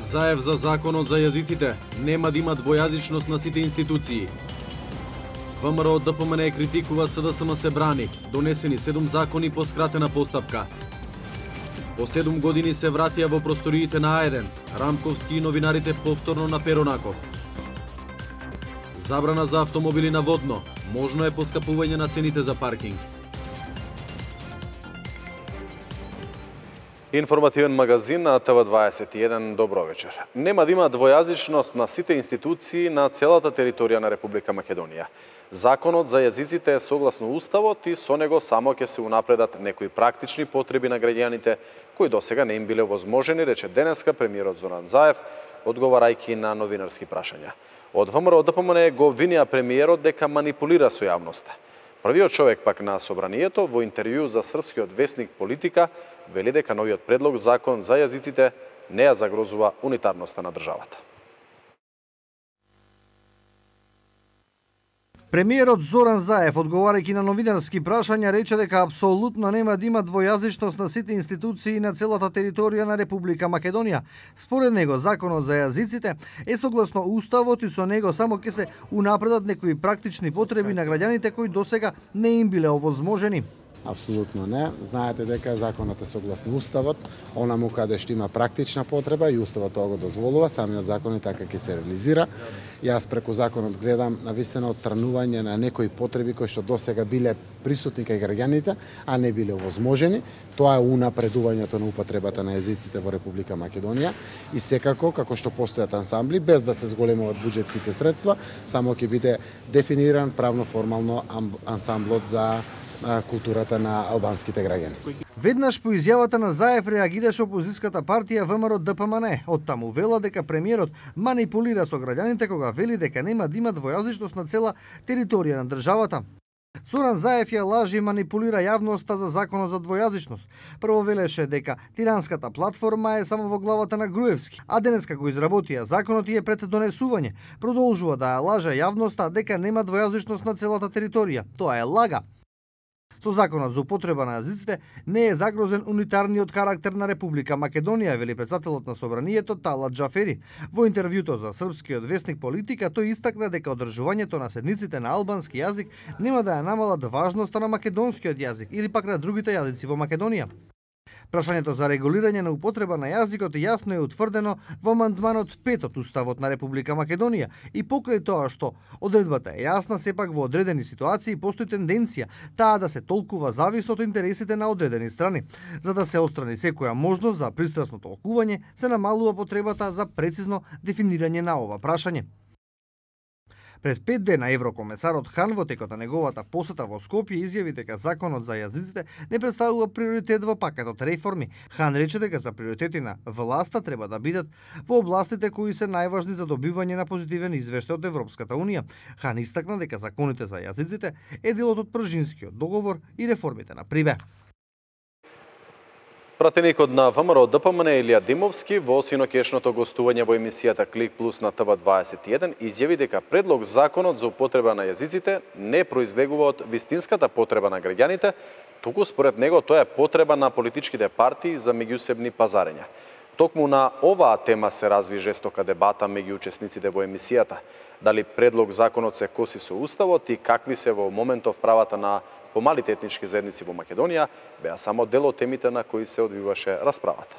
Заев за законот за јазиците. Нема да има двојазичност на сите институции. ВМРО ДПМН критикува СДСМ се брани. Донесени 7 закони по скратена постапка. По 7 години се вратија во просториите на А1. Рамковски и новинарите повторно на Перонаков. Забрана за автомобили на водно. Можно е поскапување на цените за паркинг. Информативен магазин на ТВ21. Добро вечер. Нема да има двојазичност на сите институции на целата територија на Република Македонија. Законот за јазиците е согласно Уставот и со него само ќе се унапредат некои практични потреби на граѓаните кои досега не им биле возможени, рече денеска премиерот Зоран Заев, одговарајќи на новинарски прашања. Од ВМРО ДПМН го обвинија премиерот дека манипулира со јавноста. Првиот човек пак на собранието во интервју за српскиот весник Политика вели дека новиот предлог закон за јазиците не ја загрозува унитарноста на државата. Премиерот Зоран Заев, одговарајќи на новинарски прашања, рече дека апсолутно нема да има двојазичност на сите институции на целата територија на Република Македонија. Според него, законот за јазиците е согласно Уставот и со него само ќе се унапредат некои практични потреби на граѓаните кои досега не им биле овозможени. Апсолутно не. Знаете дека законот е согласно Уставот, онаму каде што има практична потреба и Уставот тоа го дозволува, самиот закон и така ќе се реализира. Јас преку законот гледам навистина отстранување на некои потреби кои што досега биле присутни кај граѓаните, а не биле овозможени. Тоа е унапредувањето на употребата на јазиците во Република Македонија и секако, како што постојат ансамбли, без да се зголемуваат буџетските средства, само ќе биде дефиниран правно формално ансамблот за културата на албанските граѓани. Веднаш по изјавата на Заев реагираше опозиската партија ВМРО ДПМН. Оттаму вела дека премиерот манипулира со граѓаните кога вели дека нема да има двојазичност на цела територија на државата. Зоран Заев ја лажи и манипулира јавноста за законот за двојазичност. Прво велеше дека тиранската платформа е само во главата на Груевски, а денеска го изработија законот и е пред донесување. Продолжува да ја лаже јавноста дека нема двојазичност на целата територија. Тоа е лага. Со законот за употреба на јазиците не е загрозен унитарниот карактер на Република Македонија, вели претседателот на собранието Талат Џафери. Во интервјуто за српскиот весник Политика тој истакна дека одржувањето на седниците на албански јазик нема да ја намалат важноста на македонскиот јазик или пак на другите јазици во Македонија. Прашањето за регулирање на употреба на јазикот јасно е утврдено во амандманот 5 од Уставот на Република Македонија и покрај тоа што одредбата е јасна, сепак во одредени ситуации постои тенденција таа да се толкува зависно од интересите на одредени страни. За да се отстрани секоја можност за пристрасно толкување, се намалува потребата за прецизно дефинирање на ова прашање. Пред 5 дена еврокомесарот Хан во текот на неговата посета во Скопје изјави дека законот за јазиците не представува приоритет во пакетот реформи. Хан рече дека за приоритети на власта треба да бидат во областите кои се најважни за добивање на позитивен извештај од Европската Унија. Хан истакна дека законите за јазиците е дел од Пржинскиот договор и реформите на Прибе. Пратеникот на ВМРО ДПМН Илија Димовски во синокешното гостување во емисијата Клик Плюс на ТВ21 изјави дека предлог законот за употреба на јазиците не произлегува од вистинската потреба на граѓаните, туку според него тоа е потреба на политичките партии за меѓусебни пазарења. Токму на оваа тема се разви жестока дебата меѓу учесниците во емисијата. Дали предлог законот се коси со Уставот и какви се во моментов правата на помалите етнички заедници во Македонија, беа само дел од темите на кои се одвиваше расправата.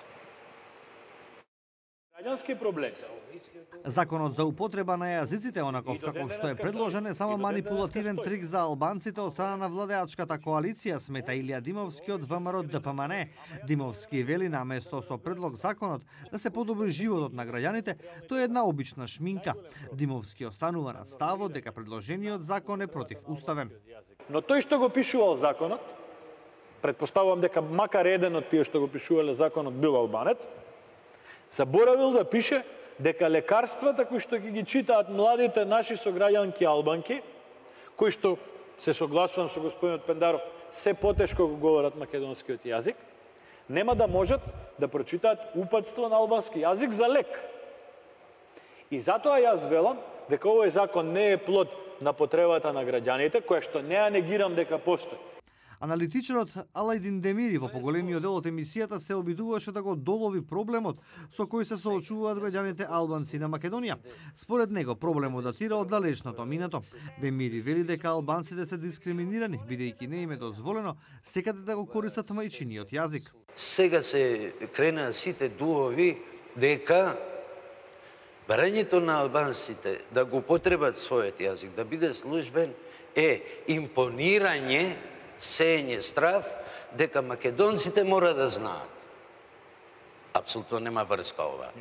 Законот за употреба на јазиците, онаков како што е предложен, е само манипулативен трик за албанците од страна на владеачката коалиција, смета Илија Димовски од ВМРО ДПМН. Димовски вели наместо со предлог законот да се подобри животот на граѓаните, тоа е една обична шминка. Димовски останува на ставот дека предложениот закон е противуставен. Но тој што го пишувал законот, предпоставувам дека макар еден од тие што го пишувале законот бил албанец, заборавил да пише дека лекарствата кои што ги читаат младите наши сограѓанки албанки, кои што се согласувам со господинот Пендаров, се потешко го говорат македонскиот јазик, нема да можат да прочитаат упатство на албански јазик за лек. И затоа јас велам дека овој закон не е плод на потребата на граѓаните, која што не ја негирам дека постои. Аналитичарот Алајдин Демири во поголемиот дел од емисијата се обидуваше да го долови проблемот со кој се соочуваат граѓаните албанци на Македонија. Според него проблемот датира од далечното минато. Демири вели дека албанците се дискриминирани бидејќи не им е дозволено секаде да го користат мајчиниот јазик. Сега се кренаа сите дуови дека барањето на албанците да го потребат својот јазик, да биде службен, е импонирање, сеење страв, дека македонците мора да знаат. Апсолутно нема врска ова.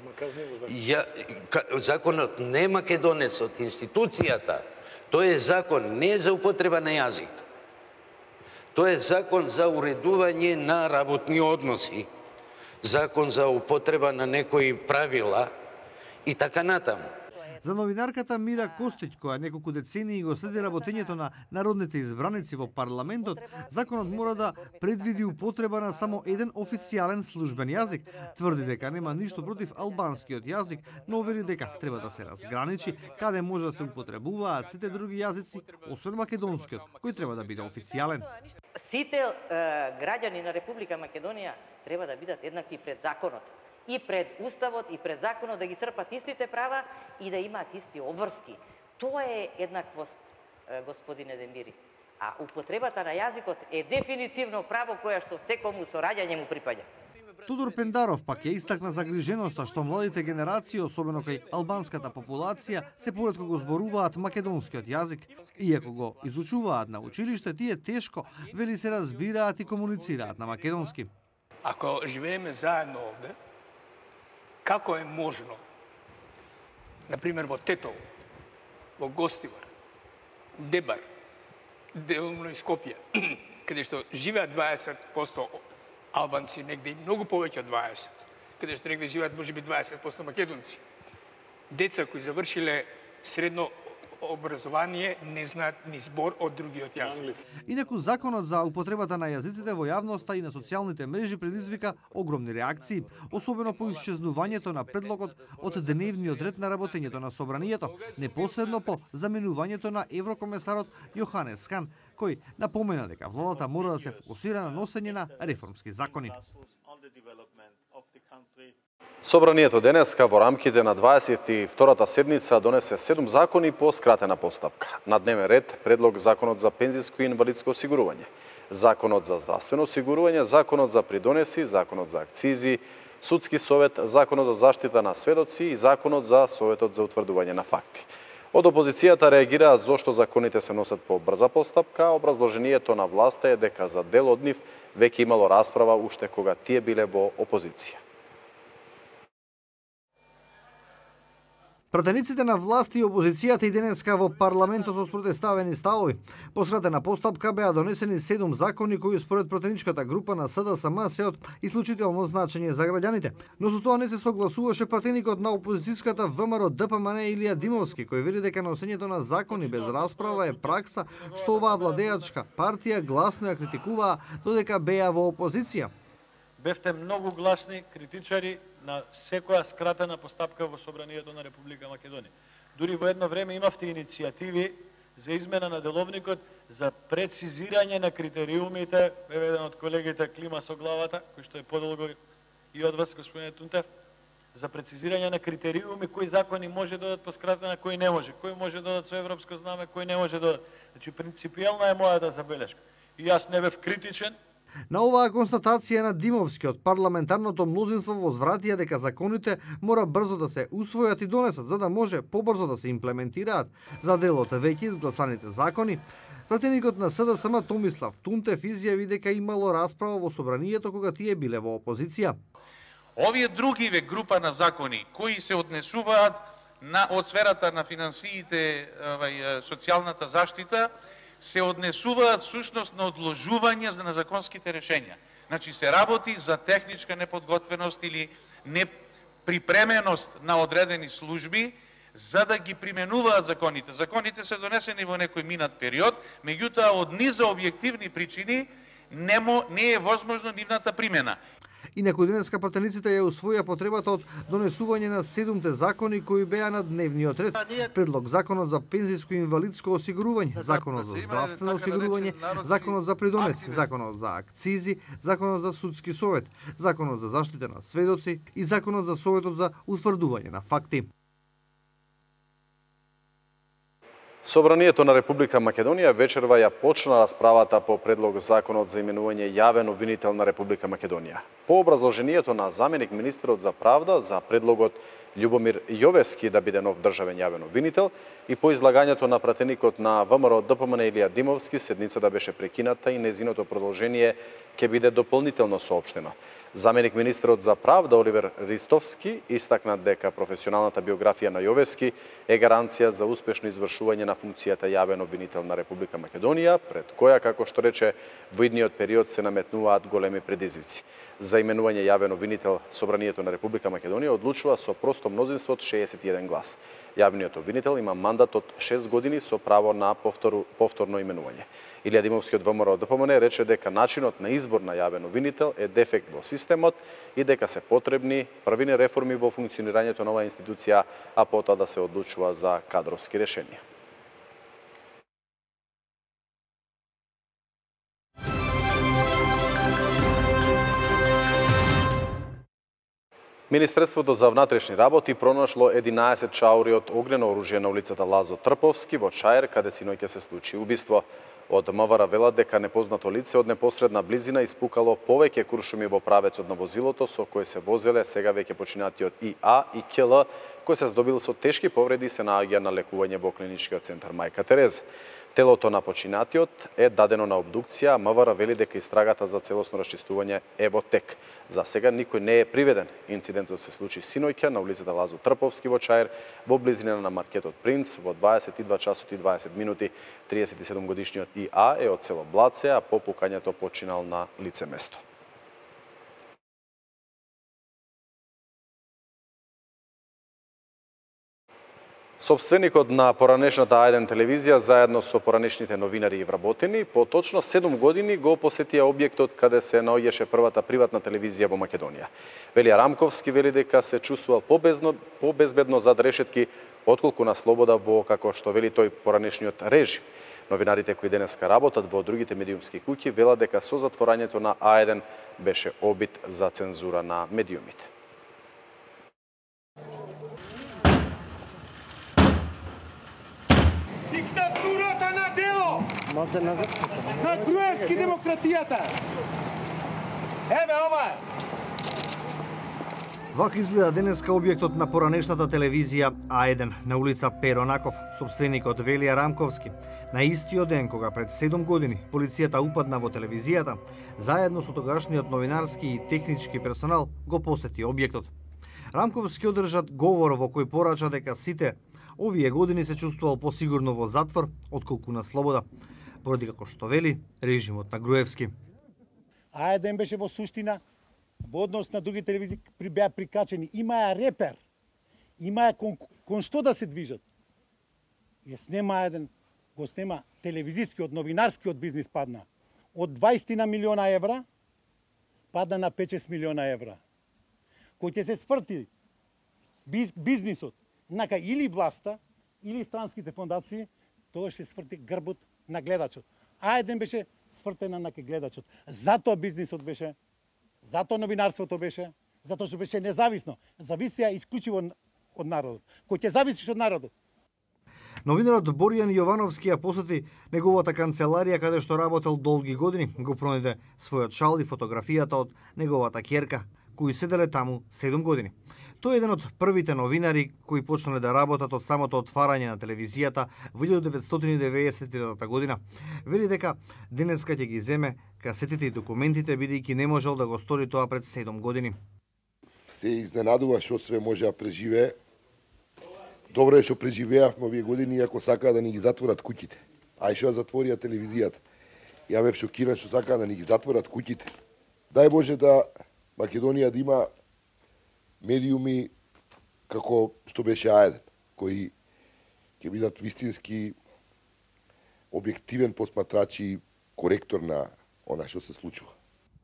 Законот не е македонец од институцијата. Тој е закон не за употреба на јазик. Тој е закон за уредување на работни односи. Закон за употреба на некои правила и така натаму. За новинарката Мира Костиќ, која неколку децении го следи работењето на народните избраници во парламентот, законот мора да предвиди употреба на само еден официјален службен јазик. Тврди дека нема ништо против албанскиот јазик, но вели дека треба да се разграничи каде може да се употребуваат сите други јазици, освен македонскиот, кој треба да биде официјален. Сите граѓани на Република Македонија треба да бидат еднакви пред законот. И пред Уставот, и пред законот, да ги црпат истите права и да имаат исти обврски. Тоа е еднаквост, господине Демири. А употребата на јазикот е дефинитивно право кое што секому со раѓање му припаѓа. Тодор Пендаров пак ја истакна загриженоста што младите генерации, особено кај албанската популација, се поретко го зборуваат македонскиот јазик. Иако го изучуваат на училиште, тие тешко, вели, се разбираат и комуницираат на македонски. Ако живееме заедно овде, како е можно, например во Тетово, во Гостивар, Дебар, делно и Скопје, каде што живеат 20% албанци, негде и многу повеќе од 20%, каде што негде живеат можеби 20% македонци. Деца кои завршиле средно образование не знаат ни збор од другиот јазик. Инаку законот за употребата на јазиците во јавноста и на социјалните мрежи предизвика огромни реакции, особено по исчезнувањето на предлогот од дневниот ред на работењето на собранието, непосредно по заменувањето на еврокомесарот Јоханес Хан, кој напомена дека владата мора да се фокусира на носење на реформски закони. Собранието денеска во рамките на 22-та седница донесе 7 закони по скратена постапка. На дневен ред предлог законот за пензиско и инвалидско осигурување, законот за здравствено осигурување, законот за придонеси, законот за акцизи, судски совет, законот за заштита на сведоци и законот за советот за утврдување на факти. Од опозицијата реагираа зошто законите се носат по брза постапка, образложението на власта е дека за дел од нив веќе имало расправа уште кога тие биле во опозиција. Пратениците на власти и опозицијата и денеска во парламентот со спротивставени ставови. По скратена постапка беа донесени 7 закони кои според пратеничката група на СДСМ се од исклучително значење за граѓаните. Но со тоа не се согласуваше пратеникот на опозицијската ВМРО ДПМН Илија Димовски, кој вели дека носењето на закони без расправа е пракса што оваа владеачка партија гласно ја критикуваа додека беа во опозиција. Бевте многу гласни критичари на секоја скратена постапка во Собранието на Република Македонија. Дури во едно време имавте иницијативи за измена на деловникот за прецизирање на критериумите, еден од колегите клима со главата, кој што е подолго и од вас, господине Тунтев, за прецизирање на критериуми кои закони може да додат по скратена, кои не може, кои може да додат со европско знаме, кои не може да додат. Значи принципијална е мојата забелешка. И јас не бев критичен. На оваа констатација на Димовски од парламентарното мнозинство возвратија дека законите мора брзо да се усвојат и донесат, за да може побрзо да се имплементираат. За делот веќе изгласаните закони, пратеникот на СДСМ Томислав Тунтев изјави дека имало расправа во собранието кога тие биле во опозиција. Овие другиве група на закони кои се однесуваат од сферата на финансиите, социјалната заштита, се однесуваат сушност на одложување на законските решења. Значи се работи за техничка неподготвеност или неприпременост на одредени служби за да ги применуваат законите. Законите се донесени во некој минат период, меѓутоа од низа објективни причини не е возможно нивната примена. Инаку денеска пратениците ја усвоја потребата од донесување на 7 закони кои беа на дневниот ред. Предлог законот за пензиско и инвалидско осигурување, законот за здравствено осигурување, законот за придонеси, законот за акцизи, законот за судски совет, законот за заштита на сведоци и законот за советот за утврдување на факти. Собранието на Република Македонија вечерва ја почна расправата по предлог законот за именување јавен обвинител на Република Македонија. По образложението на заменик министерот за правда за предлогот Љубомир Јовески да биде нов државен јавен обвинител и по излагањето на пратеникот на ВМРО ДПМН Илија Димовски, седницата беше прекината и незиното продолжение ќе биде дополнително соопштено. Заменик министерот за правда Оливер Ристовски истакна дека професионалната биографија на Јовески е гаранција за успешно извршување на функцијата јавен обвинител на Република Македонија, пред која, како што рече, во идниот период се наметнуваат големи предизвици. За именување јавен обвинител Собранието на Република Македонија одлучува со просто мнозинство од 61 глас. Јавниот обвинител има мандат од 6 години со право на повторно именување. Илија Димовски од ВМРО ДПМН рече дека начинот на избор на јавен обвинител е дефект во системот и дека се потребни првини реформи во функционирањето на оваа институција, а потоа да се одлучува за кадровски решенија. Министерството за внатрешни работи пронашло 11 чаури од огнено оружје на улицата Лазо Трповски во Чаир, каде синоќа се случи убиство. Од МВР велат дека непознато лице од непосредна близина испукало повеќе куршуми во правецот на возилото со кој се возеле сега веќе починатиот ИА и КЛ, кој се здобил со тешки повреди и се наоѓа на лекување во клиничкиот центар Мајка Тереза. Телото на починатиот е дадено на обдукција, а МВР вели дека истрагата за целосно расчистување е во тек. За сега никој не е приведен. Инцидентот се случи синоќа на улицата Лазо Трповски во Чаир, во близина на маркетот Принц, во 22 часот и 20 минути. 37 годишниот ИА е од село Блаце, а по пукањето починал на лице место. Собственикот на поранешната А1 телевизија заедно со поранешните новинари и вработени по точно 7 години го посетија објектот каде се наоѓаше првата приватна телевизија во Македонија. Велија Рамковски вели дека се чувствувал побезбедно зад решетки отколку на слобода во, како што вели тој, поранешниот режим. Новинарите кои денеска работат во другите медиумски куќи велат дека со затворањето на А1 беше обид за цензура на медиумите. Диктатурата на дело! На Груевски демократијата! Еве ова е! Вака изгледа денеска објектот на поранешната телевизија А1 на улица Перонаков, собственикот Велија Рамковски. На истиот ден кога пред 7 години полицијата упадна во телевизијата, заедно со тогашниот новинарски и технички персонал го посети објектот. Рамковски одржат говор во кој порача дека сите овие години се чувствувал посигурно во затвор отколку на слобода, поради како што вели режимот на Груевски. А1 беше во суштина во однос на други телевизии беа прикачени, имаја репер, имаја кон што да се движат. Ја снема А1, го снема телевизискиот, новинарскиот бизнис падна. Од 20 милиона евра падна на 5-6 милиона евра. Кој ќе се сврти бизнисот, нака или власта, или странските фондации, тоа ќе сврти грбот на гледачот. А1 беше свртена на гледачот. Затоа бизнисот беше, затоа новинарството беше, затоа што беше независно. Зависеа исклучиво од народот. Кој ќе зависиш од народот? Новинарот Боријан Јовановски ја посети неговата канцеларија каде што работел долги години, го пронајде својот шал и фотографијата од неговата ќерка, кои седеле таму 7 години. Тој е еден од првите новинари кои почнале да работат од самото отварање на телевизијата во 1990 година. Вели дека денеска ќе ги земе касетите и документите, бидејќи не можел да го стори тоа пред 7 години. Се изненадува што све може да преживее. Добро е што преживеавме овие години, иако сакаа да ни ги затворат куќите. А и што затворија телевизијата. Ја бев шокиран што сакаа да ни ги затворат куќите. Дај Боже да Македонија да има медиуми како што беше А1, кои ќе бидат вистински објективен посматрач и коректор на она што се случува.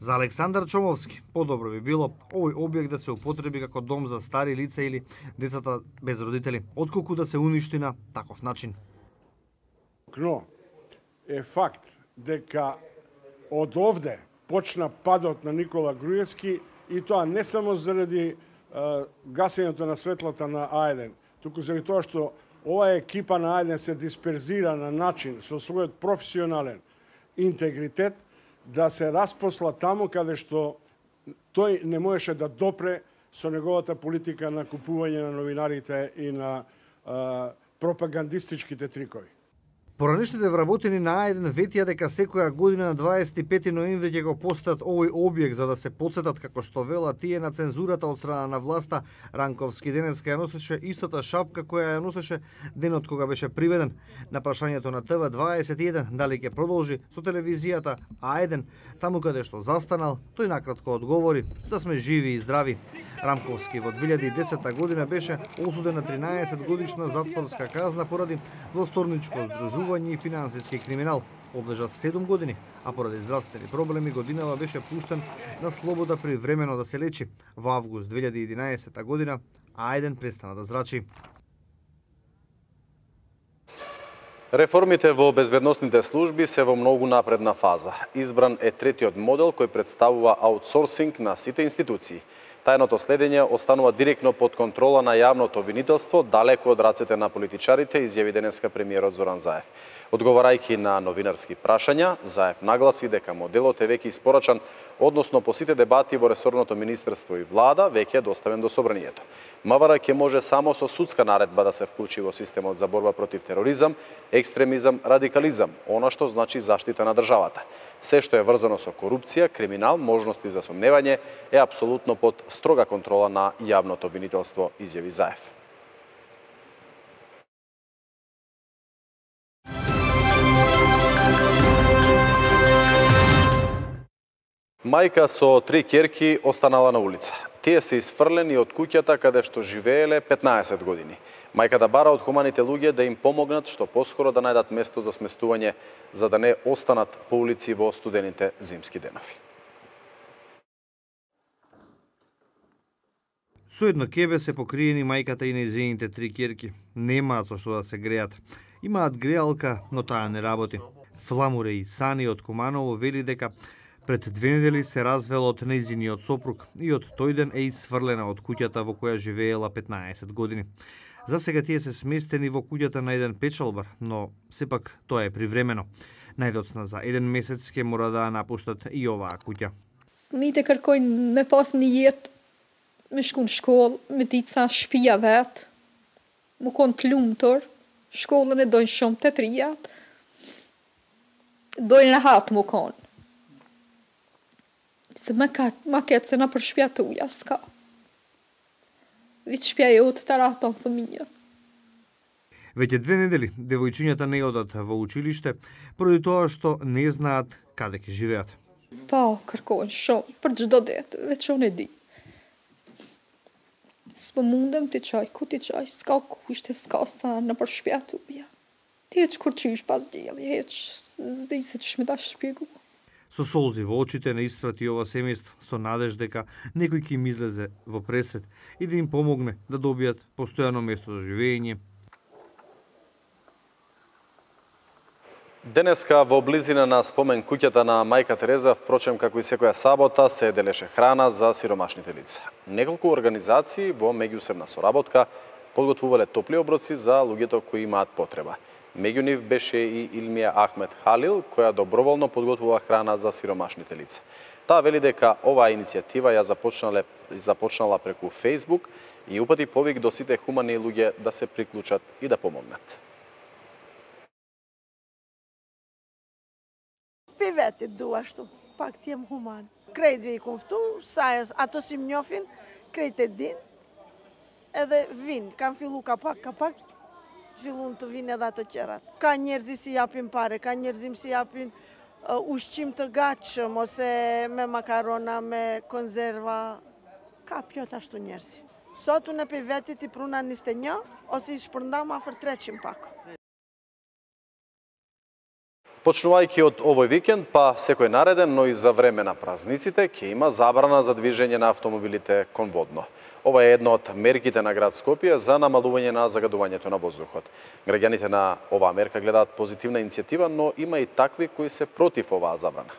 За Александар Чомовски, подобро би било овој објект да се употреби како дом за стари лица или децата без родители, отколку да се уништи на таков начин. Но е факт дека од овде почна падот на Никола Груевски и тоа не само заради гасењето на светлата на А1, туку заради тоа што оваа екипа на А1 се дисперзира на начин со својот професионален интегритет да се распосла таму каде што тој не можеше да допре со неговата политика на купување на новинарите и на пропагандистичките трикови. Поранешните вработени на А1 ветија дека секоја година на 25 ноември ќе го постават овој објект за да се потсетат како што велат тие на цензурата од страна на власта. Ранковски денеска ја носеше истата шапка која ја носеше денот кога беше приведен. На прашањето на ТВ21 дали ќе продолжи со телевизијата А1 таму каде што застанал, тој накратко одговори да сме живи и здрави. Рамковски во 2010 година беше осуден на 13 годишна затворска казна поради злосторничко здружување и финансиски криминал. Одлежа 7 години, а поради здравствени проблеми годинава беше пуштен на слобода привремено да се лечи. Во август 2011 година А1 престана да зрачи. Реформите во безбедносните служби се во многу напредна фаза. Избран е третиот модел кој представува аутсорсинг на сите институции. Тајното следење останува директно под контрола на јавното обвинителство, далеку од рацете на политичарите, изјави денеска премиерот Зоран Заев. Одговарајќи на новинарски прашања, Заев нагласи дека моделот е веќе испорачан, односно по сите дебати во ресорното министерство и влада, веќе е доставен до собранието. МВР ќе може само со судска наредба да се вклучи во системот за борба против тероризам, екстремизам, радикализам, она што значи заштита на државата. Се што е врзано со корупција, криминал, можности за сомневање е апсолутно под строга контрола на јавното обвинителство, изјави Заев. Мајка со 3 ќерки останала на улица. Тие се изфрлени од куќата каде што живееле 15 години. Мајката бара од хуманите луѓе да им помогнат што поскоро да најдат место за сместување, за да не останат по улици во студените зимски денови. Со едно кебе се покриени мајката и нејзините 3 ќерки. Немаат со што да се греат. Имаат греалка, но таа не работи. Фламуре и Сани од Куманово вели дека пред 2 недели се развела од нејзиниот сопруг и од тој ден е исфрлена од куќата во која живеела 15 години. За сега тие се сместени во куќата на еден печалбар, но сепак тоа е привремено. Најдоцна за 1 месец ќе мора да напуштат и оваа куќа. Mite kërkojnë me pas një jetë, me shku në shkollë, me ditë sa shtëpia vet, më konë të lumtur, shkollën e dojnë shumë të trijat, dojnë rahat më konë. Se ma ketë se na për shtëpia tuja s'ka. Вид шпија ја од таратон фамилија. Веќе 2 недели девојчињата не одат во училиште поради тоа што не знаат каде ќе живеат. Па, кërkojnë shumë për çdo ditë, veç unë e di. S'po mundem t'i çaj, ku t'i çaj, s'ka kushte, s'ka sa në për shtëpia tuja. Ti heq kur qysh pas dielli, heq, s'di se ç'më ta shpjegu. Со солзи во очите не испрати ова семејство со надеж дека некој ќе им излезе во пресет и да им помогне да добијат постојано место за живење. Денеска во близина на спомен куќата на мајка Тереза, впрочем како и секоја сабота, се делеше храна за сиромашните лица. Неколку организации во меѓусебна соработка подготвувале топли оброци за луѓето кои имаат потреба. Меѓу нив беше и Илмија Ахмед Халил, која доброволно подготвува храна за сиромашните лица. Таа вели дека оваа иницијатива ја започнала преку Facebook и упати повик до сите хумани луѓе да се приклучат и да помогнат. Певете дуашто, пак ти jem human. Krejt vi i konftu, sajës ato si më njofin, krejt e din, edhe vin, kanë fillu kapak, fillun të vinë edhe ato qerat. Ka njerëzi si japin pare, ka njerëzim si japin ushqim të gatshëm, ose me makarona, me konzerva, ka pjot ashtu njerëzi. Sot unë për vetit i pruna 21, ose i shpërndam afër 300 pako. Почнувајќи од овој викенд, па секој нареден, но и за време на празниците, ќе има забрана за движење на автомобилите кон водно. Ова е една од мерките на град Скопје за намалување на загадувањето на воздухот. Граѓаните на оваа мерка гледаат позитивна иницијатива, но има и такви кои се против оваа забрана.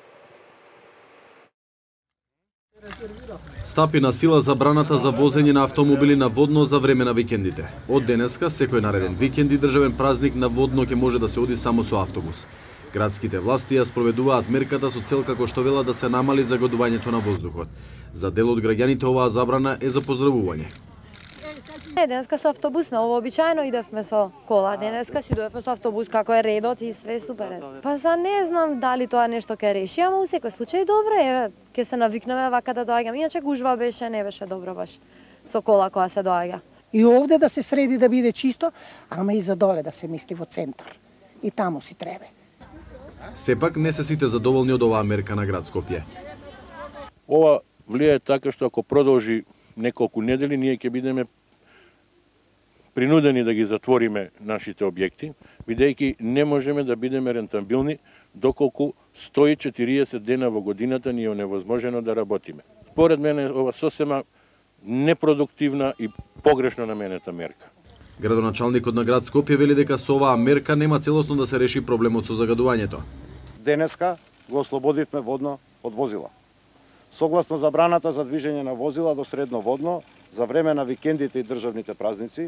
Стапи на сила забраната за возење на автомобили на водно за време на викендите. Од денеска, секој нареден викенд и државен празник на водно ќе може да се оди само со автобус. Градските власти ја спроведуваат мерката со цел како што велат да се намали загадувањето на воздухот. За дел од граѓаните оваа забрана е за поздравување. Денеска со автобус сме, вообичаено идевме со кола. Денеска си дојдовме со автобус како е редот и све супер. Па за не знам дали тоа нешто ќе реши, ама во секој случај добро е, ќе се навикнеме вака да доаѓаме. Иначе гужва беше, не беше добро баш со кола која се доаѓа. И овде да се среди да биде чисто, ама и за доле да се мисли во центар. И таму си треба. Сепак не се сите задоволни од оваа мерка на град Скопје. Ова влијае така што ако продолжи неколку недели, ние ќе бидеме принудени да ги затвориме нашите објекти, бидејќи не можеме да бидеме рентабилни доколку 140 дена во годината ни е невозможено да работиме. Според мене ова сосема непродуктивна и погрешно наменета мерка. Градоначалникот на град Скопје вели дека со оваа мерка нема целосно да се реши проблемот со загадувањето. Денеска го ослободивме водно од возила. Согласно забраната за движење на возила до средно водно за време на викендите и државните празници,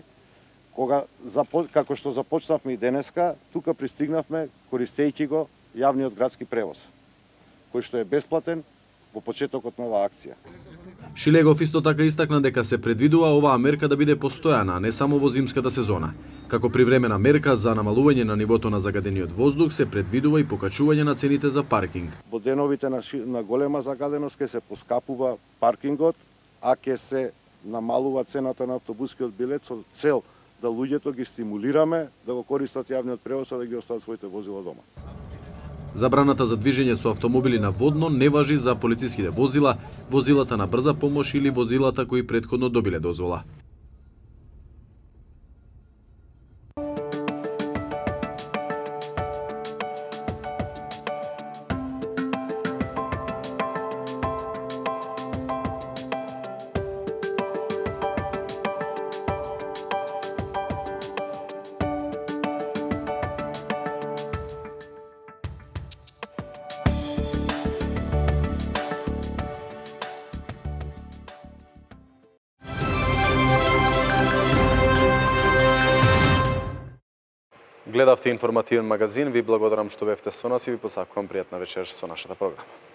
како што започнавме и денеска, тука пристигнавме користејќи го јавниот градски превоз, кој што е бесплатен во почетокот на оваа акција. Шилегов исто така истакна дека се предвидува оваа мерка да биде постојана, а не само во зимската сезона. Како привремена мерка за намалување на нивото на загадениот воздух се предвидува и покачување на цените за паркинг. Во деновите на голема загаденост ќе се поскапува паркингот, а ќе се намалува цената на автобускиот билет со цел да луѓето ги стимулираме да го користат јавниот превоз, а да ги остават своите возила дома. Забраната за движење со автомобили на водно не важи за полициските возила, возилата на брза помош или возилата кои претходно добиле дозвола. Гледавте информативен магазин, ви благодарам што бевте со нас и ви посакувам пријатна вечер со нашата програма.